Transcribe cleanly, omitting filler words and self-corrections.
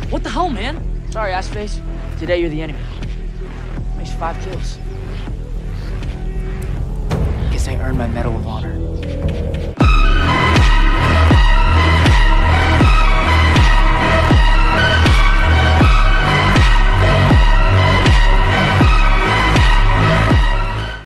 What the hell, man? Sorry, Assface. Today you're the enemy. Makes 5 kills. Guess I earned my Medal of Honor.